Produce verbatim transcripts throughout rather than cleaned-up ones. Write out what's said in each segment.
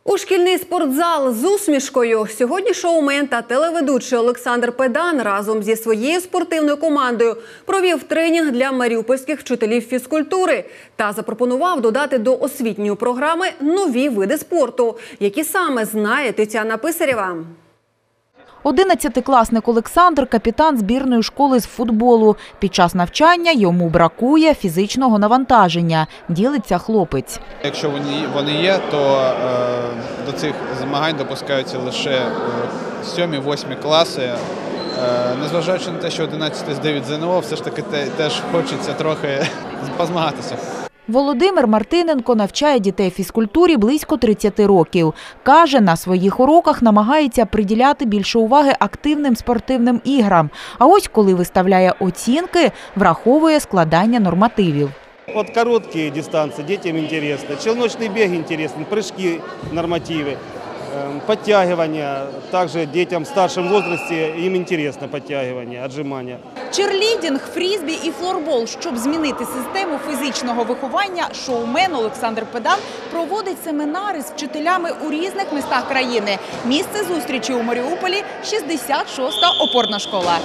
У шкільний спортзал з усмішкою сьогодні шоумен та телеведучий Олександр Педан разом зі своєю спортивною командою провів тренінг для маріупольських вчителів фізкультури та запропонував додати до освітньої програми нові види спорту, які саме знає Тетяна Писарєва. Одинадцятикласник Олександр – капітан збірної школи з футболу. Під час навчання йому бракує фізичного навантаження, ділиться хлопець. Якщо вони є, то е, до цих змагань допускаються лише е, сьомі-восьмі класи. Е, незважаючи на те, що одинадцятий здають ЗНО, все ж таки те, теж хочеться трохи позмагатися. Володимир Мартиненко навчає дітей фізкультурі близько тридцяти років. Каже, на своїх уроках намагається приділяти більше уваги активним спортивним іграм. А ось коли виставляє оцінки, враховує складання нормативів. От короткі дистанції дітям цікаво, челночний біг цікавий, прыжки, нормативи, підтягування. Також дітям в старшому віці їм цікаво підтягування, віджимання. Черлідінг, фрізбі і флорбол. Щоб змінити систему фізичного виховання, шоумен Олександр Педан проводить семінари з вчителями у різних містах країни. Місце зустрічі у Маріуполі – шістдесят шоста опорна школа.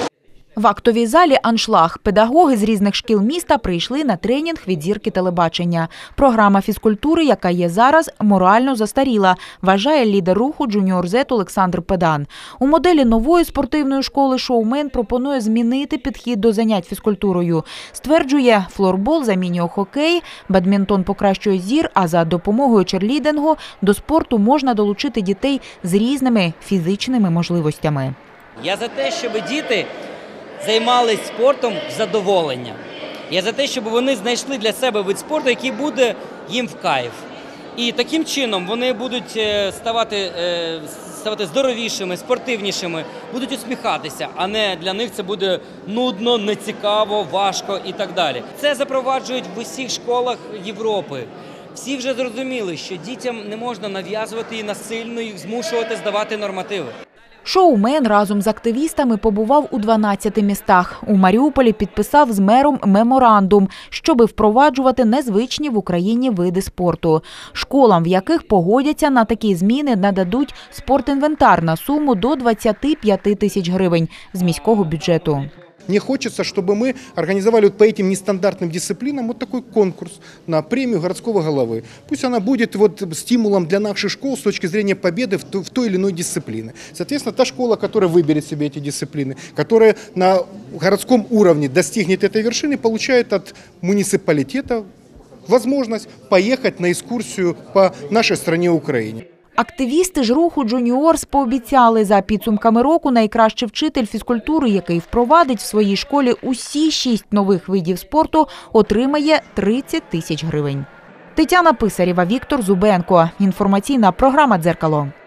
В актовій залі аншлаг. Педагоги з різних шкіл міста прийшли на тренінг від зірки телебачення. Програма фізкультури, яка є зараз, морально застаріла, вважає лідер руху «Джуніор Зет» Олександр Педан. У моделі нової спортивної школи шоумен пропонує змінити підхід до занять фізкультурою. Стверджує, флорбол замінює хокей, бадмінтон покращує зір, а за допомогою черлідингу до спорту можна долучити дітей з різними фізичними можливостями. Я за те, щоб діти займалися спортом в задоволення. Я за те, щоб вони знайшли для себе вид спорту, який буде їм в кайф. І таким чином вони будуть ставати, ставати здоровішими, спортивнішими, будуть усміхатися, а не для них це буде нудно, нецікаво, важко і так далі. Це запроваджують в усіх школах Європи. Всі вже зрозуміли, що дітям не можна нав'язувати і насильно їх змушувати здавати нормативи. Шоумен разом з активістами побував у дванадцяти містах. У Маріуполі підписав з мером меморандум, щоби впроваджувати незвичні в Україні види спорту. Школам, в яких погодяться на такі зміни, нададуть спортінвентар на суму до двадцяти п'яти тисяч гривень з міського бюджету. Мне хочется, чтобы мы организовали вот по этим нестандартным дисциплинам вот такой конкурс на премию городского головы. Пусть она будет вот стимулом для наших школ с точки зрения победы в той, в той или иной дисциплине. Соответственно, та школа, которая выберет себе эти дисциплины, которая на городском уровне достигнет этой вершины, получает от муниципалитета возможность поехать на экскурсию по нашей стране Украине. Активісти ж руху «Джуніорс» пообіцяли, за підсумками року найкращий вчитель фізкультури, який впровадить в своїй школі усі шість нових видів спорту, отримає тридцять тисяч гривень. Тетяна Писарєва, Віктор Зубенко. Інформаційна програма «Дзеркало».